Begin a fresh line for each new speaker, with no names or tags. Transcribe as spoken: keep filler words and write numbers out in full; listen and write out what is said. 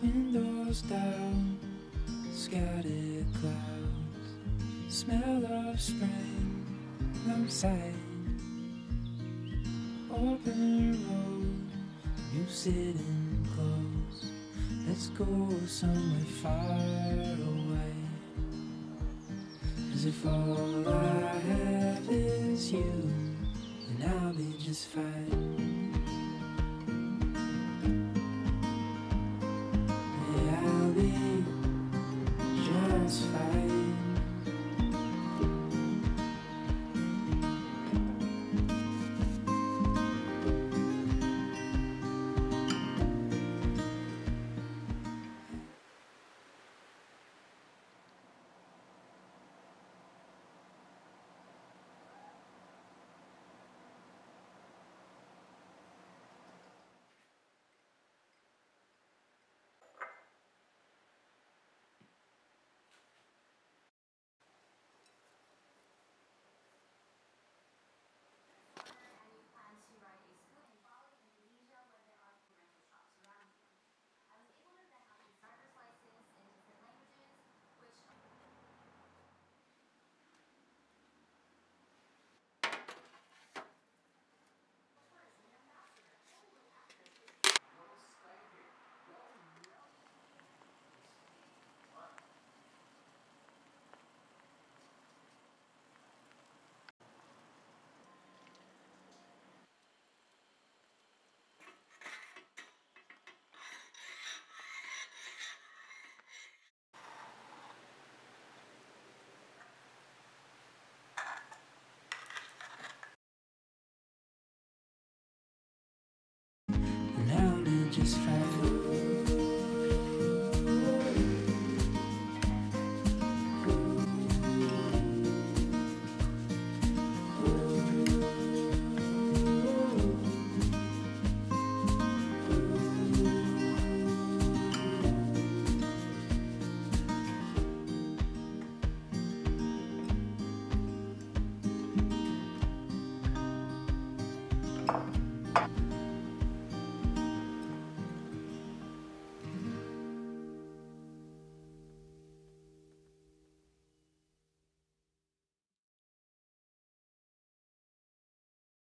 Windows down, scattered clouds, smell of spring outside. Open road, you sitting close. Let's go somewhere far away. As if all I have is you, then I'll be just fine. Yeah, I'll be just fine. Just fine.